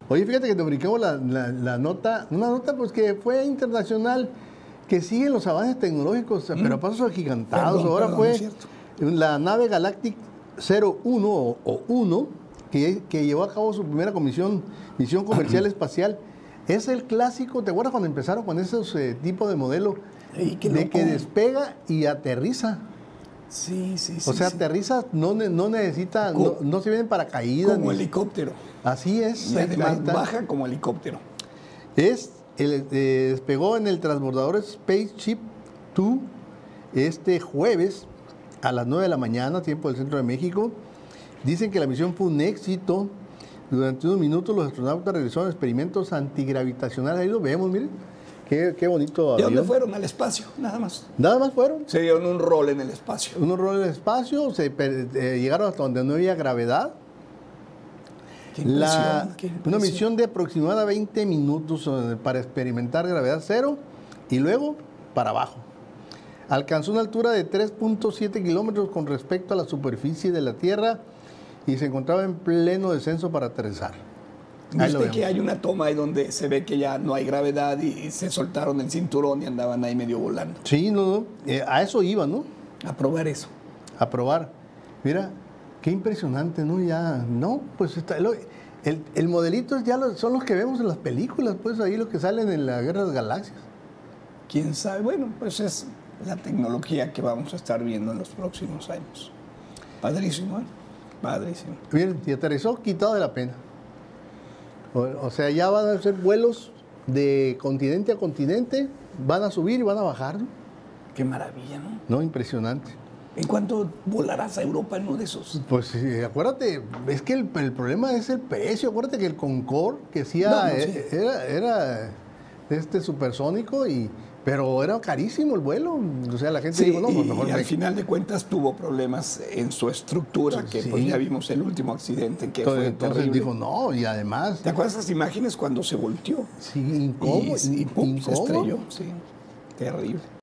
Oye, fíjate que te brincamos la nota, una nota pues que fue internacional, que sigue los avances tecnológicos, pero a pasos agigantados. Perdón, Ahora perdón, fue es cierto. la nave Galactic 01 o 1, que llevó a cabo su primera misión comercial espacial. Es el clásico, ¿te acuerdas cuando empezaron con esos tipos de modelo? Ey, qué De loco. que despega y aterriza. Sí, sí, sí. O sea, sí. aterriza, no necesita, no se vienen paracaídas. Como ni- helicóptero. Así es. Y ahí además está. baja como helicóptero. Despegó en el transbordador Spaceship 2 este jueves a las 9 de la mañana, tiempo del centro de México. Dicen que la misión fue un éxito. Durante unos minutos los astronautas realizaron experimentos antigravitacionales. Ahí lo vemos, miren. Qué bonito ¿De dónde avión. fueron? Al espacio, nada más. Nada más fueron. Se dieron un rol en el espacio. Unos roles de espacio, llegaron hasta donde no había gravedad. Qué impresión, qué impresión. Una misión de aproximadamente 20 minutos para experimentar gravedad cero y luego para abajo. Alcanzó una altura de 3.7 kilómetros con respecto a la superficie de la Tierra y se encontraba en pleno descenso para aterrizar. Ahí lo Viste que vemos. hay una toma ahí donde se ve que ya no hay gravedad y se soltaron el cinturón y andaban ahí medio volando. Sí, no, a eso iba, ¿no? A probar eso. A probar. Mira, qué impresionante, ¿no? Ya, no, pues el modelito son los que vemos en las películas, pues ahí los que salen en la Guerra de las Galaxias. ¿Quién sabe? Bueno, pues es la tecnología que vamos a estar viendo en los próximos años. Padrísimo, ¿eh? Padrísimo. Miren, si aterrizó, quitado de la pena. O sea, ya van a ser vuelos de continente a continente, van a subir y van a bajar, ¿no? Qué maravilla, ¿no? No, impresionante. ¿En cuánto volarás a Europa en uno de esos? Pues acuérdate, es que el problema es el precio. Acuérdate que el Concorde que hacía No, sí. era supersónico, pero era carísimo el vuelo. O sea, la gente Sí, dijo, no, pues y mejor al final de cuentas tuvo problemas en su estructura, que Sí. pues ya vimos el último accidente que fue Entonces terrible. dijo, no, y además, ¿Te acuerdas esas imágenes cuando se volteó? sí, incómodo. Y pum, se incómodo. estrelló. Sí, terrible.